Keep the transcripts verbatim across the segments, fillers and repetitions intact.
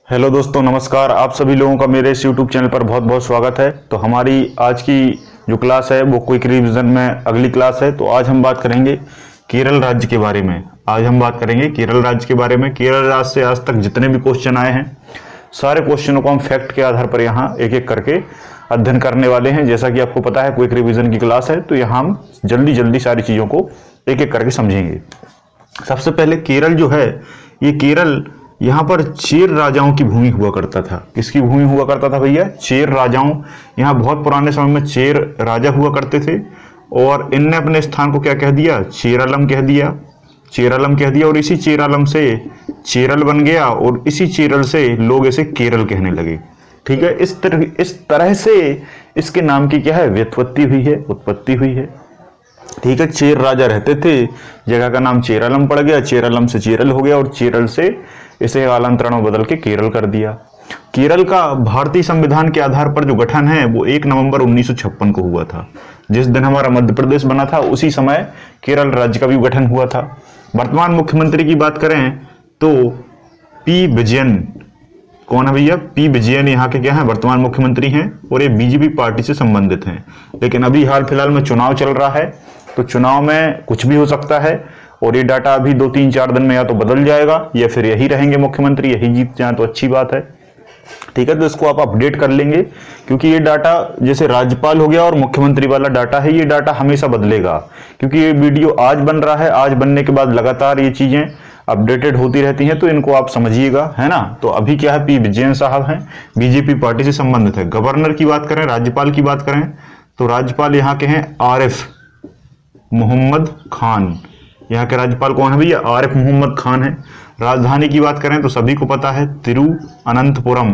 Hello दोस्तों, नमस्कार। आप सभी लोगों का मेरे इस यूट्यूब चैनल पर बहुत बहुत स्वागत है। तो हमारी आज की जो क्लास है वो क्विक रिवीजन में अगली क्लास है। तो आज हम बात करेंगे केरल राज्य के बारे में। आज हम बात करेंगे केरल राज्य के बारे में। केरल राज्य से आज तक जितने भी क्वेश्चन आए हैं सारे क्वेश्चनों को हम फैक्ट के आधार पर यहाँ एक एक करके अध्ययन करने वाले हैं। जैसा कि आपको पता है क्विक रिवीजन की क्लास है, तो यहाँ हम जल्दी जल्दी सारी चीज़ों को एक एक करके समझेंगे। सबसे पहले केरल जो है, ये केरल यहाँ पर चेर राजाओं की भूमि हुआ करता था। किसकी भूमि हुआ करता था भैया? चेर राजाओं। यहाँ बहुत पुराने समय में चेर राजा हुआ करते थे और इनने अपने स्थान को क्या कह दिया? चेरालम कह दिया। चेरालम कह दिया और इसी चेरालम से चेरल बन गया और इसी चेरल से लोग इसे केरल कहने लगे। ठीक है, इस तरह इस तरह से इसके नाम की क्या है? व्युत्पत्ति हुई है, उत्पत्ति हुई है। ठीक है, चेर राजा रहते थे, जगह का नाम चेरालम पड़ गया, चेरालम से चेरल हो गया और चेरल से इसे कालांतरण में बदल के केरल कर दिया। केरल का भारतीय संविधान के आधार पर जो गठन है वो एक नवंबर उन्नीस सौ छप्पन को हुआ था। जिस दिन हमारा मध्य प्रदेश बना था उसी समय केरल राज्य का भी गठन हुआ था। वर्तमान मुख्यमंत्री की बात करें तो पी विजयन। कौन है भैया? पी विजयन यहाँ के क्या है? वर्तमान मुख्यमंत्री हैं और ये बीजेपी पार्टी से संबंधित हैं। लेकिन अभी हाल फिलहाल में चुनाव चल रहा है, तो चुनाव में कुछ भी हो सकता है और ये डाटा अभी दो तीन चार दिन में या तो बदल जाएगा या फिर यही रहेंगे मुख्यमंत्री, यही जीत जाए तो अच्छी बात है। ठीक है, तो इसको आप अपडेट कर लेंगे क्योंकि ये डाटा जैसे राज्यपाल हो गया और मुख्यमंत्री वाला डाटा है, ये डाटा हमेशा बदलेगा क्योंकि ये वीडियो आज बन रहा है। आज बनने के बाद लगातार ये चीजें अपडेटेड होती रहती हैं, तो इनको आप समझिएगा, है ना। तो अभी क्या है, पी विजयन साहब हैं, बीजेपी पार्टी से संबंधित है। गवर्नर की बात करें, राज्यपाल की बात करें तो राज्यपाल यहाँ के हैं आरिफ मोहम्मद खान। यहाँ के राज्यपाल कौन है भैया? आरिफ मोहम्मद खान है। राजधानी की बात करें तो सभी को पता है तिरुअनंतपुरम।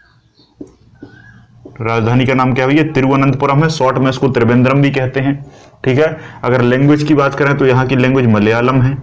राजधानी का नाम क्या है भैया? तिरुअनंतपुरम है। शॉर्ट में इसको त्रिवेंद्रम भी कहते हैं। ठीक है, अगर लैंग्वेज की बात करें तो यहाँ की लैंग्वेज मलयालम है।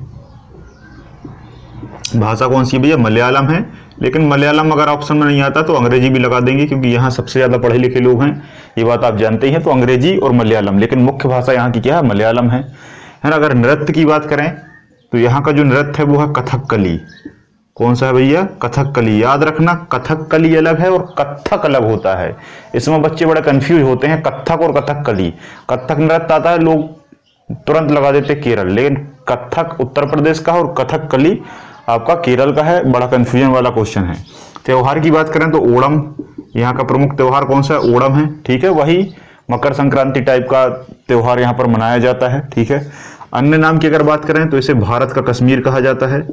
भाषा कौन सी है भैया? मलयालम है। लेकिन मलयालम अगर ऑप्शन में नहीं आता तो अंग्रेजी भी लगा देंगे क्योंकि यहाँ सबसे ज्यादा पढ़े लिखे लोग हैं, ये बात आप जानते ही हैं। तो अंग्रेजी और मलयालम, लेकिन मुख्य भाषा यहाँ की क्या है? मलयालम है, है ना। अगर नृत्य की बात करें तो यहाँ का जो नृत्य है वो है कथकली। कौन सा है भैया? कथकली। याद रखना, कथकली अलग है और कथक अलग होता है। इसमें बच्चे बड़ा कंफ्यूज होते हैं, कथक और कथकली। कथक नृत्य आता है, लोग तुरंत लगा देते केरल, लेकिन कथक उत्तर प्रदेश का और कथकली आपका केरल का है। बड़ा कंफ्यूजन वाला क्वेश्चन है। त्योहार की बात करें तो ओणम, यहाँ का प्रमुख त्योहार कौन सा है? ओणम है। ठीक है, वही मकर संक्रांति टाइप का त्योहार यहाँ पर मनाया जाता है। ठीक है, अन्य नाम की अगर बात करें तो इसे भारत का कश्मीर कहा जाता है।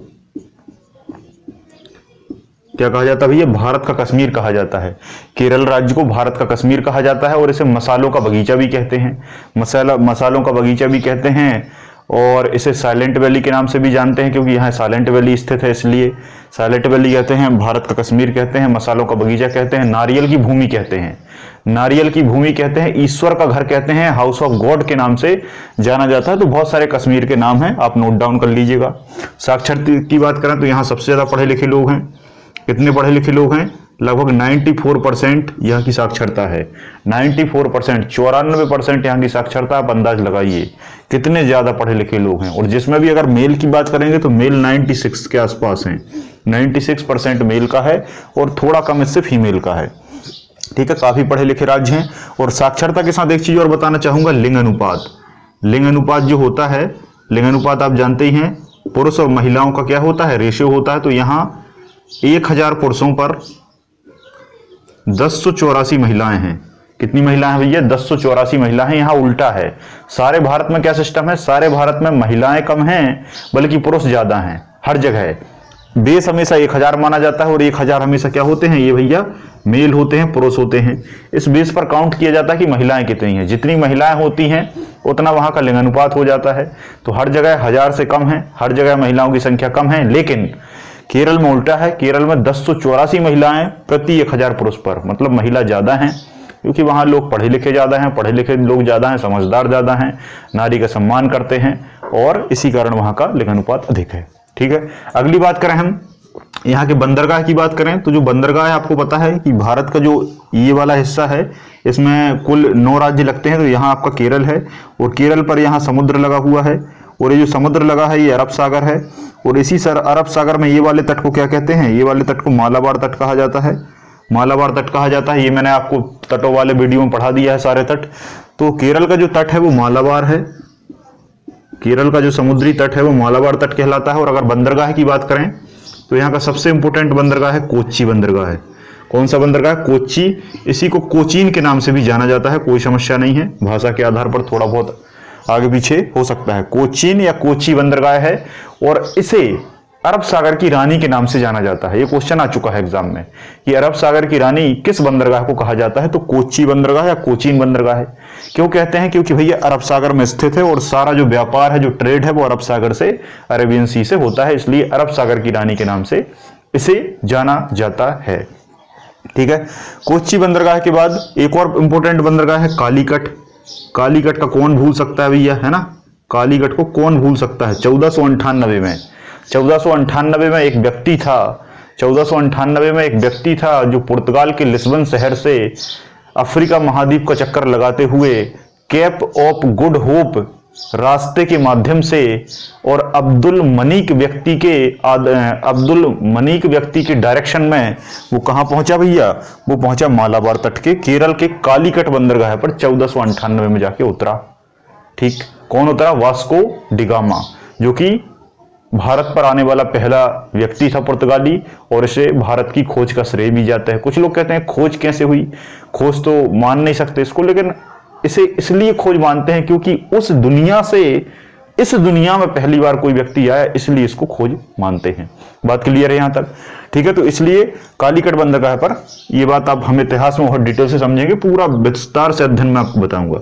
क्या कहा जाता है भैया? भारत का कश्मीर कहा जाता है। केरल राज्य को भारत का कश्मीर कहा जाता है और इसे मसालों का बगीचा भी कहते हैं। मसाला मसालों का बगीचा भी कहते हैं और इसे साइलेंट वैली के नाम से भी जानते हैं क्योंकि यहाँ साइलेंट वैली स्थित है, इसलिए साइलेंट वैली कहते हैं। भारत का कश्मीर कहते हैं, मसालों का बगीचा कहते हैं, नारियल की भूमि कहते हैं। नारियल की भूमि कहते हैं, ईश्वर का घर कहते हैं, हाउस ऑफ गॉड के नाम से जाना जाता है। तो बहुत सारे कश्मीर के नाम हैं, आप नोट डाउन कर लीजिएगा। साक्षरता की बात करें तो यहाँ सबसे ज्यादा पढ़े लिखे लोग हैं। कितने पढ़े लिखे लोग हैं? लगभग चौरानवे परसेंट यहाँ की साक्षरता है। चौरानवे परसेंट, चौरानवे परसेंट यहाँ की साक्षरता। आप अंदाज लगाइए कितने ज्यादा पढ़े लिखे लोग हैं। और जिसमें भी अगर मेल की बात करेंगे तो मेल छियानवे के आसपास हैं। छियानवे परसेंट मेल का है और थोड़ा कम इससे फीमेल का है। ठीक है, काफी पढ़े लिखे राज्य हैं। और साक्षरता के साथ एक चीज और बताना चाहूंगा, लिंग अनुपात। लिंग अनुपात जो होता है, लिंग अनुपात आप जानते ही हैं, पुरुष और महिलाओं का क्या होता है? रेशियो होता है। तो यहाँ एक हजार पुरुषों पर दस सौ चौरासी महिलाएं हैं। कितनी महिलाएं हैं भैया? दस सौ चौरासी महिलाएं हैं। यहाँ उल्टा है। सारे भारत में क्या सिस्टम है? सारे भारत में महिलाएं कम हैं बल्कि पुरुष ज्यादा हैं हर जगह। बेस हमेशा एक हजार माना जाता है और एक हजार हमेशा क्या होते हैं? ये भैया मेल होते हैं, पुरुष होते हैं। इस बेस पर काउंट किया जाता है कि महिलाएं कितनी हैं। जितनी महिलाएं होती हैं उतना वहां का लिंग अनुपात हो जाता है। तो हर जगह हजार से कम है, हर जगह महिलाओं की संख्या कम है। लेकिन केरल में उल्टा है। केरल में दस सौ चौरासी महिलाएं प्रति एक हजार पुरुष पर, मतलब महिला ज्यादा हैं क्योंकि वहां लोग पढ़े लिखे ज्यादा हैं, पढ़े लिखे लोग ज्यादा हैं, समझदार ज्यादा हैं, नारी का सम्मान करते हैं और इसी कारण वहां का लिंग अनुपात अधिक है। ठीक है, अगली बात करें हम यहाँ के बंदरगाह की बात करें तो जो बंदरगाह है, आपको पता है कि भारत का जो ये वाला हिस्सा है इसमें कुल नौ राज्य लगते हैं। तो यहाँ आपका केरल है और केरल पर यहाँ समुद्र लगा हुआ है और ये जो समुद्र लगा है ये अरब सागर है और इसी सर अरब सागर में ये वाले तट को क्या कहते हैं? ये वाले तट को मालाबार तट कहा जाता है। मालाबार तट कहा जाता है। ये मैंने आपको तटों वाले वीडियो में पढ़ा दिया है सारे तट। तो केरल का जो तट है वो मालाबार है। केरल का जो समुद्री तट है वो मालाबार तट कहलाता है। और अगर बंदरगाह की बात करें तो यहाँ का सबसे इंपोर्टेंट बंदरगाह है कोच्चि बंदरगाह है। कौन सा बंदरगाह? कोच्चि। इसी को कोचीन के नाम से भी जाना जाता है, कोई समस्या नहीं है, भाषा के आधार पर थोड़ा बहुत आगे पीछे हो सकता है। कोचीन या कोच्चि बंदरगाह है और इसे अरब सागर की रानी के नाम से जाना जाता है। ये क्वेश्चन आ चुका है एग्जाम में कि अरब सागर की रानी किस बंदरगाह को कहा जाता है? तो कोच्चि बंदरगाह या कोचीन बंदरगाह है। क्यों कहते हैं? क्योंकि भैया अरब सागर में स्थित है और सारा जो व्यापार है, जो ट्रेड है, वो अरब सागर से, अरेबियन सी से होता है, इसलिए अरब सागर की रानी के नाम से इसे जाना जाता है। ठीक है। कोच्चि बंदरगाह के बाद एक और इंपोर्टेंट बंदरगाह है कालीकट। कालीकट का कौन भूल सकता है भैया, है ना? कालीकट को कौन भूल सकता है? चौदह सौ अंठानबे में चौदह सौ अंठानबे में एक व्यक्ति था चौदह सौ अंठानबे में एक व्यक्ति था जो पुर्तगाल के लिस्बन शहर से अफ्रीका महाद्वीप का चक्कर लगाते हुए केप ऑफ गुड होप रास्ते के माध्यम से और अब्दुल मनीक व्यक्ति के अब्दुल मनीक व्यक्ति के डायरेक्शन में वो कहां पहुंचा भैया? वो पहुंचा मालाबार तट के केरल के कालीकट बंदरगाह पर चौदह सौ अंठानबे में जाके उतरा। ठीक। कौन उतरा? वास्को डिगामा, जो कि भारत पर आने वाला पहला व्यक्ति था पुर्तगाली, और इसे भारत की खोज का श्रेय भी जाता है। कुछ लोग कहते हैं खोज कैसे हुई? खोज तो मान नहीं सकते इसको, लेकिन इसे इसलिए खोज मानते हैं क्योंकि उस दुनिया से इस दुनिया में पहली बार कोई व्यक्ति आया, इसलिए इसको खोज मानते हैं। बात क्लियर है यहां तक? ठीक है। तो इसलिए कालीकट बंदरगाह पर यह बात आप हम इतिहास में बहुत डिटेल से समझेंगे, पूरा विस्तार से अध्ययन में आपको बताऊंगा।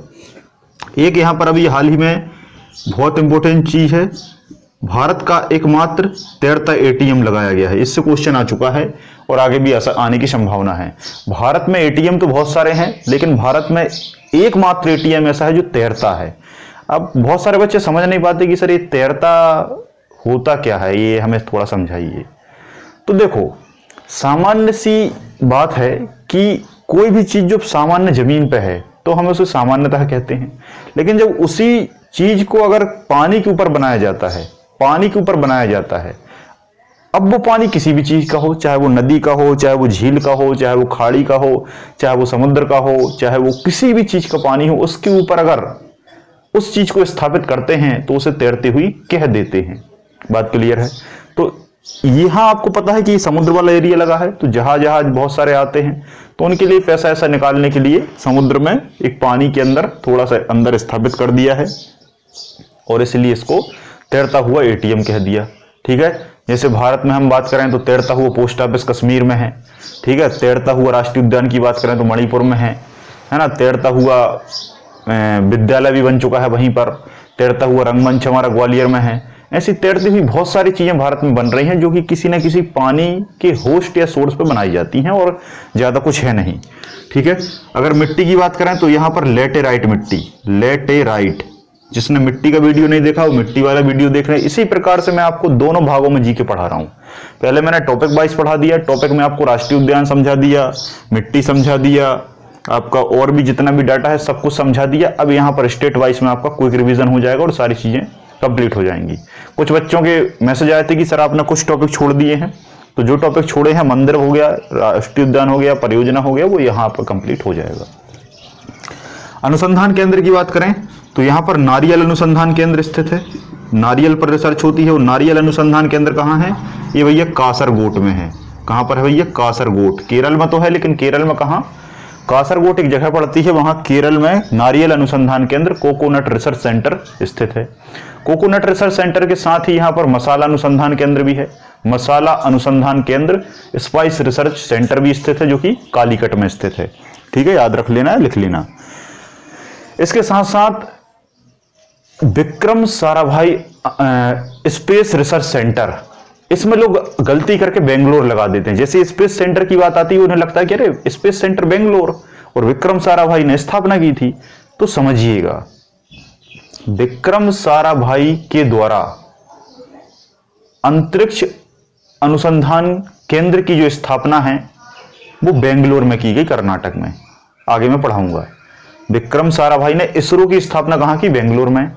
एक यहां पर अभी हाल ही में बहुत इंपॉर्टेंट चीज है, भारत का एकमात्र तैरता एटीएम लगाया गया है। इससे क्वेश्चन आ चुका है और आगे भी ऐसा आने की संभावना है। भारत में एटीएम तो बहुत सारे हैं, लेकिन भारत में एकमात्र एटीएम ऐसा है जो तैरता है। अब बहुत सारे बच्चे समझ नहीं पाते कि सर ये तैरता होता क्या है, ये हमें थोड़ा समझाइए। तो देखो, सामान्य सी बात है कि कोई भी चीज जो सामान्य जमीन पे है तो हम उसे सामान्यतः कहते हैं, लेकिन जब उसी चीज को अगर पानी के ऊपर बनाया जाता है पानी के ऊपर बनाया जाता है अब वो पानी किसी भी चीज का हो, चाहे वो नदी का हो, चाहे वो झील का हो, चाहे वो खाड़ी का हो, चाहे वो समुद्र का हो, चाहे वो किसी भी चीज का पानी हो, उसके ऊपर अगर उस चीज को स्थापित करते हैं तो उसे तैरती हुई कह देते हैं। बात क्लियर है? तो यहां आपको पता है कि समुद्र वाला एरिया लगा है, तो जहाज जहाज बहुत सारे आते हैं, तो उनके लिए पैसा ऐसा निकालने के लिए समुद्र में एक पानी के अंदर थोड़ा सा अंदर स्थापित कर दिया है और इसलिए इसको तैरता हुआ एटीएम कह दिया। ठीक है। जैसे भारत में हम बात करें तो तैरता हुआ पोस्ट ऑफिस कश्मीर में है। ठीक है। तैरता हुआ राष्ट्रीय उद्यान की बात करें तो मणिपुर में है है ना। तैरता हुआ विद्यालय भी बन चुका है वहीं पर। तैरता हुआ रंगमंच हमारा ग्वालियर में है। ऐसी तैरती हुई बहुत सारी चीजें भारत में बन रही हैं जो कि किसी न किसी पानी के होस्ट या सोर्स पर बनाई जाती हैं और ज्यादा कुछ है नहीं। ठीक है। अगर मिट्टी की बात करें तो यहाँ पर लेटेराइट मिट्टी, लेटेराइट, जिसने मिट्टी का वीडियो नहीं देखा वो मिट्टी वाला वीडियो देख रहे हैं। इसी प्रकार से मैं आपको दोनों भागों में जी के पढ़ा रहा हूं। पहले मैंने टॉपिक वाइज पढ़ा दिया, टॉपिक में आपको राष्ट्रीय उद्यान समझा दिया, मिट्टी समझा दिया, आपका और भी जितना भी डाटा है सब कुछ समझा दिया। अब यहाँ पर स्टेट वाइज में आपका क्विक रिवीजन हो जाएगा और सारी चीजें कंप्लीट हो जाएंगी। कुछ बच्चों के मैसेज आए थे कि सर आपने कुछ टॉपिक छोड़ दिए हैं, तो जो टॉपिक छोड़े हैं, मंदिर हो गया, राष्ट्रीय उद्यान हो गया, परियोजना हो गया, वो यहाँ पर कंप्लीट हो जाएगा। अनुसंधान केंद्र की बात करें तो यहाँ पर नारियल अनुसंधान केंद्र स्थित है। नारियल पर रिसर्च होती है और नारियल अनुसंधान केंद्र कहाँ है? ये भैया कासरगोट में है। कहाँ पर है भैया? कासरगोट। केरल में तो है, लेकिन केरल में कहाँ? कासरगोट एक जगह पड़ती है, वहां केरल में नारियल अनुसंधान केंद्र कोकोनट रिसर्च सेंटर स्थित है। कोकोनट रिसर्च सेंटर के साथ ही यहाँ पर मसाला अनुसंधान केंद्र भी है। मसाला अनुसंधान केंद्र स्पाइस रिसर्च सेंटर भी स्थित है, जो कि कालीकट में स्थित है। ठीक है, याद रख लेना है, लिख लेना। इसके साथ साथ Vikram Sarabhai space research centre, इसमें लोग गलती करके बेंगलोर लगा देते हैं। जैसे स्पेस सेंटर की बात आती है उन्हें लगता है कि अरे स्पेस सेंटर बेंगलोर और विक्रम साराभाई ने स्थापना की थी। तो समझिएगा, विक्रम साराभाई के द्वारा अंतरिक्ष अनुसंधान केंद्र की जो स्थापना है वो बेंगलोर में की गई, कर्नाटक में। आगे मैं पढ़ाऊंगा। विक्रम साराभाई ने इसरो की स्थापना कहां की? बेंगलोर में।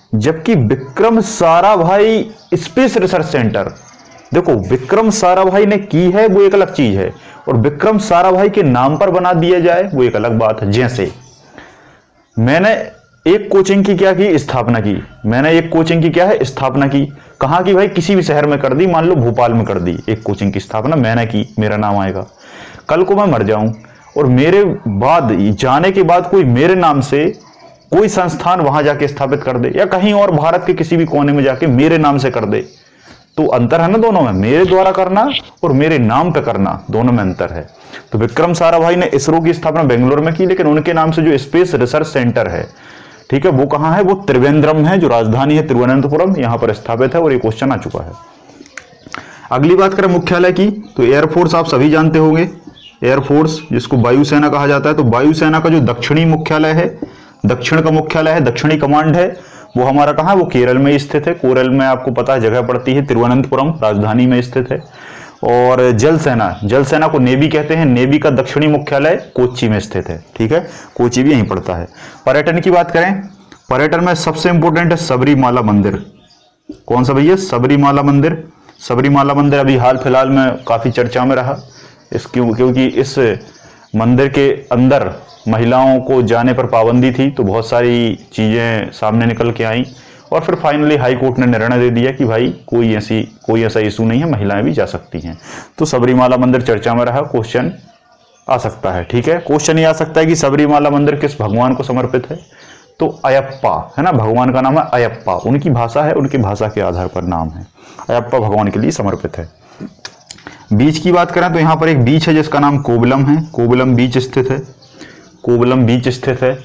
जबकि Vikram Sarabhai space research centre, देखो विक्रम साराभाई ने की है वो एक अलग चीज है, और विक्रम साराभाई के नाम पर बना दिया जाए वो एक अलग बात है। जैसे मैंने एक कोचिंग की क्या की, स्थापना की। मैंने एक कोचिंग की क्या है, स्थापना की। कहाँ की भाई, किसी भी शहर में कर दी, मान लो भोपाल में कर दी एक कोचिंग की स्थापना मैंने की, मेरा नाम आएगा। कल को मैं मर जाऊं और मेरे बाद जाने के बाद कोई मेरे नाम से कोई संस्थान वहां जाके स्थापित कर दे, या कहीं और भारत के किसी भी कोने में जाके मेरे नाम से कर दे, तो अंतर है ना दोनों में, मेरे द्वारा करना और मेरे नाम पे करना, दोनों में अंतर है। तो विक्रम साराभाई ने इसरो की स्थापना बेंगलोर में की, लेकिन उनके नाम से जो स्पेस रिसर्च सेंटर है, ठीक है, वो कहां है, वो त्रिवेंद्रम है, जो राजधानी है तिरुवनंतपुरम, यहां पर स्थापित है, और ये क्वेश्चन आ चुका है। अगली बात करें मुख्यालय की, तो एयरफोर्स आप सभी जानते होंगे, एयरफोर्स जिसको वायुसेना कहा जाता है, तो वायुसेना का जो दक्षिणी मुख्यालय है, दक्षिण का मुख्यालय है, दक्षिणी कमांड है, वो हमारा कहाँ है, वो केरल में स्थित है। केरल में आपको पता है जगह पड़ती है, तिरुवनंतपुरम राजधानी में स्थित है। और जल सेना, जल सेना को नेवी कहते हैं, नेवी का दक्षिणी मुख्यालय कोच्चि में स्थित है, ठीक है, कोच्चि भी यहीं पड़ता है। पर्यटन की बात करें, पर्यटन में सबसे इंपॉर्टेंट है सबरीमाला मंदिर। कौन सा भैया, सबरीमाला मंदिर। सबरीमाला मंदिर अभी हाल फिलहाल में काफी चर्चा में रहा, इस क्यों क्योंकि इस मंदिर के अंदर महिलाओं को जाने पर पाबंदी थी, तो बहुत सारी चीजें सामने निकल के आई, और फिर फाइनली हाई कोर्ट ने निर्णय दे दिया कि भाई कोई ऐसी कोई ऐसा इशू नहीं है, महिलाएं भी जा सकती हैं। तो सबरीमाला मंदिर चर्चा में रहा, क्वेश्चन आ सकता है, ठीक है। क्वेश्चन ये आ सकता है कि सबरीमाला मंदिर किस भगवान को समर्पित है, तो अयप्पा है ना, भगवान का नाम है अयप्पा, उनकी भाषा है, उनकी भाषा के आधार पर नाम है, अयप्पा भगवान के लिए समर्पित है। बीच की बात करें तो यहाँ पर एक बीच है जिसका नाम कोवलम है, कोवलम बीच स्थित है, कोवलम बीच स्थित है,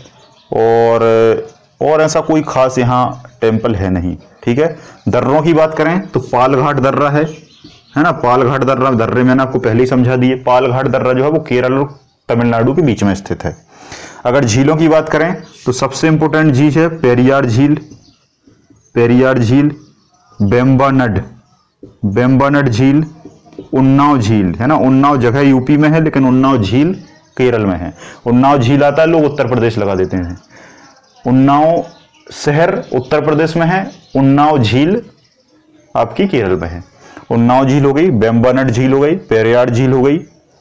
और और ऐसा कोई खास यहाँ टेम्पल है नहीं, ठीक है। दर्रों की बात करें तो पालघाट दर्रा है है ना, पालघाट दर्रा, दर्रे मैंने आपको पहले ही समझा दिए। पालघाट दर्रा जो है वो केरल और तमिलनाडु के बीच में स्थित है। अगर झीलों की बात करें तो सबसे इंपॉर्टेंट झील है पेरियार झील, पेरियार झील, बेम्बानड, बेम्बानड झील, उन्नाव झील है ना, उन्नाव जगह यूपी में है लेकिन उन्नाव झील केरल में है। उन्नाव झील आता है, लोग उत्तर प्रदेश लगा देते हैं, उन्नाव शहर उत्तर प्रदेश में है, उन्नाव झील आपकी केरल में है। उन्नाव झील हो गई, बेम्बानड झील हो गई, पेरियार झील हो गई,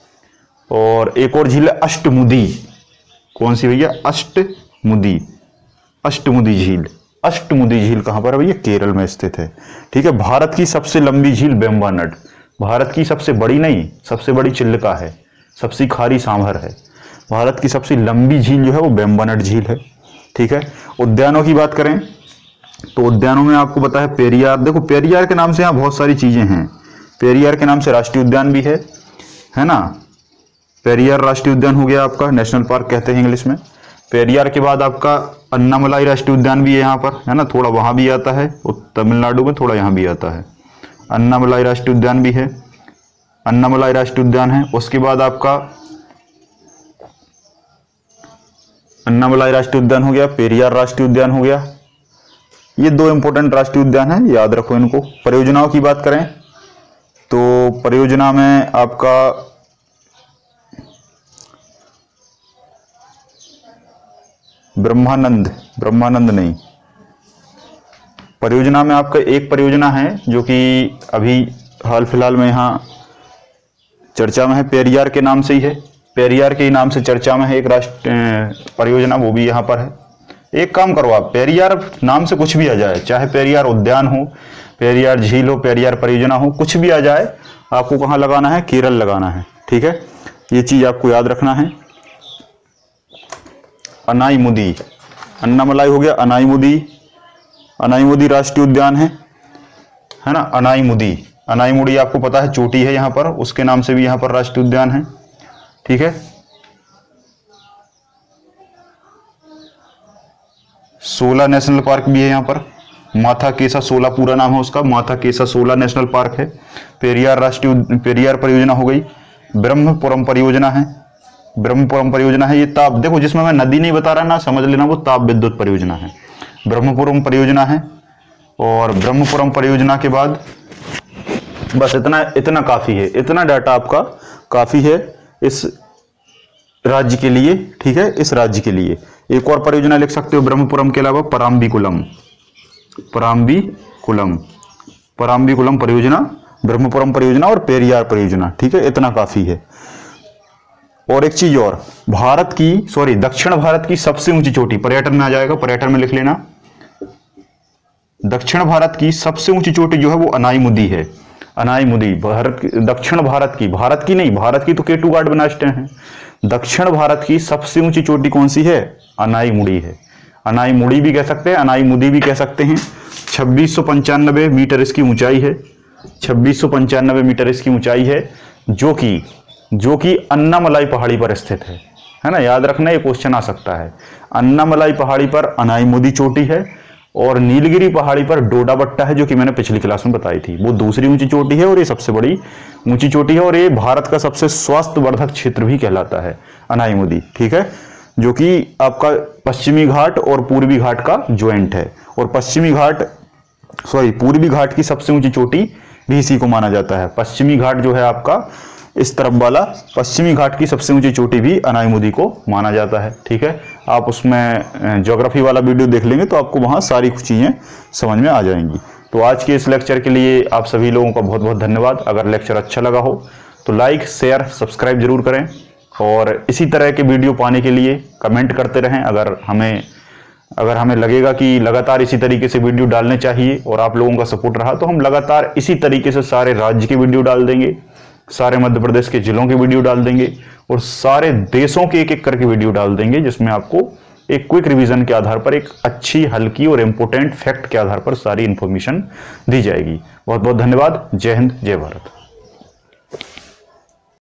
और एक और झील है अष्टमुदी। कौन सी भैया, अष्टमुदी, अष्टमुदी झील। अष्टमुदी झील कहां पर है भैया, केरल में स्थित है, ठीक है। भारत की सबसे लंबी झील बेम्बानड, भारत की सबसे बड़ी नहीं, सबसे बड़ी चिल्लिका है, सबसे खारी सांभर है। भारत की सबसे लंबी झील जो है वो बेम्बानड झील है, ठीक है। उद्यानों की बात करें तो उद्यानों में आपको पता है पेरियार, देखो पेरियार के नाम से यहाँ बहुत सारी चीजें हैं, पेरियार के नाम से राष्ट्रीय उद्यान भी है है ना, पेरियार राष्ट्रीय उद्यान हो गया आपका, नेशनल पार्क कहते हैं इंग्लिश में। पेरियार के बाद आपका अन्नामलाई राष्ट्रीय उद्यान भी है यहाँ पर, है ना, थोड़ा वहां भी आता है, तमिलनाडु में थोड़ा यहाँ भी आता है। अन्नामलाई राष्ट्रीय उद्यान भी है, अन्नामलाई राष्ट्रीय उद्यान है। उसके बाद आपका अन्नामलाई राष्ट्रीय उद्यान हो गया, पेरियार राष्ट्रीय उद्यान हो गया, ये दो इंपॉर्टेंट राष्ट्रीय उद्यान है, याद रखो इनको। परियोजनाओं की बात करें तो परियोजना में आपका ब्रह्मानंद, ब्रह्मानंद नहीं, परियोजना में आपका एक परियोजना है जो कि अभी हाल फिलहाल में यहाँ चर्चा में है, पेरियार के नाम से ही है, पेरियार के नाम से चर्चा में है एक राष्ट्र परियोजना, वो भी यहाँ पर है। एक काम करो आप, पेरियार नाम से कुछ भी आ जाए, चाहे पेरियार उद्यान हो, पेरियार झील हो, पेरियार परियोजना हो, कुछ भी आ जाए, आपको कहाँ लगाना है, केरल लगाना है, ठीक है, ये चीज आपको याद रखना है। अनाईमुदी, अन्नामलाई हो गया, अनाईमुदी, अनाईमुदी राष्ट्रीय उद्यान है है ना, अनाईमुदी, अनाईमुदी आपको पता है चोटी है यहाँ पर, उसके नाम से भी यहाँ पर राष्ट्रीय उद्यान है, ठीक है। सोला नेशनल पार्क भी है यहाँ पर, माथा केसा सोला पूरा नाम है उसका, माथा केसा सोला नेशनल पार्क है। पेरियार राष्ट्रीय पेरियार परियोजना हो गई। ब्रह्मपुरम परियोजना है, ब्रह्मपुरम परियोजना है, ये ताप, देखो जिसमें मैं नदी नहीं बता रहा ना, समझ लेना वो ताप विद्युत परियोजना है, ब्रह्मपुरम परियोजना है। और ब्रह्मपुरम परियोजना के बाद बस इतना इतना काफी है, इतना डाटा आपका काफी है इस राज्य के लिए, ठीक है, इस राज्य के लिए। एक और परियोजना लिख सकते हो ब्रह्मपुरम के अलावा, पराम्बिकुलम, पराम्बीकुलम, पराम्बीकुलम परियोजना, ब्रह्मपुरम परियोजना और पेरियार परियोजना। ठीक है, इतना काफी है। और एक चीज और, भारत की सॉरी दक्षिण भारत की सबसे ऊंची चोटी, पर्यटन में आ जाएगा, पर्यटन में लिख लेना। दक्षिण भारत की सबसे ऊंची चोटी जो है वो अनाईमुदी है। अनाईमुदी भारत, दक्षिण भारत की, भारत की नहीं, भारत की तो केटू गार्ड बनास्टे हैं। दक्षिण भारत की सबसे ऊंची चोटी कौन सी है? अनाईमुड़ी है। अनाईमुड़ी भी कह सकते हैं, अनाईमुदी भी कह सकते हैं। छब्बीस सौ पंचानबे मीटर इसकी ऊंचाई है। छब्बीस सौ पंचानबे मीटर इसकी ऊंचाई है, जो कि जो कि अन्नामलाई पहाड़ी पर स्थित है, है ना। याद रखना, ये क्वेश्चन आ सकता है। अन्नामलाई पहाड़ी पर अनाईमुदी चोटी है और नीलगिरी पहाड़ी पर डोडाबट्टा है, जो कि मैंने पिछली क्लास में बताई थी। वो दूसरी ऊंची चोटी है और ये सबसे बड़ी ऊंची चोटी है, और ये भारत का सबसे स्वास्थ्यवर्धक क्षेत्र भी कहलाता है अनाईमुदी। ठीक है, जो कि आपका पश्चिमी घाट और पूर्वी घाट का ज्वाइंट है। और पश्चिमी घाट सॉरी पूर्वी घाट की सबसे ऊंची चोटी भी इसी को माना जाता है। पश्चिमी घाट जो है आपका इस तरफ वाला, पश्चिमी घाट की सबसे ऊंची चोटी भी अनाईमुदी को माना जाता है। ठीक है, आप उसमें ज्योग्राफी वाला वीडियो देख लेंगे तो आपको वहां सारी कुछ चीजें समझ में आ जाएंगी। तो आज के इस लेक्चर के लिए आप सभी लोगों का बहुत बहुत धन्यवाद। अगर लेक्चर अच्छा लगा हो तो लाइक, शेयर, सब्सक्राइब जरूर करें, और इसी तरह के वीडियो पाने के लिए कमेंट करते रहें। अगर हमें अगर हमें लगेगा कि लगातार इसी तरीके से वीडियो डालने चाहिए और आप लोगों का सपोर्ट रहा, तो हम लगातार इसी तरीके से सारे राज्य के वीडियो डाल देंगे, सारे मध्य प्रदेश के जिलों के वीडियो डाल देंगे, और सारे देशों के एक एक करके वीडियो डाल देंगे, जिसमें आपको एक क्विक रिवीजन के आधार पर, एक अच्छी, हल्की और इंपोर्टेंट फैक्ट के आधार पर सारी इंफॉर्मेशन दी जाएगी। बहुत बहुत धन्यवाद। जय हिंद, जय भारत।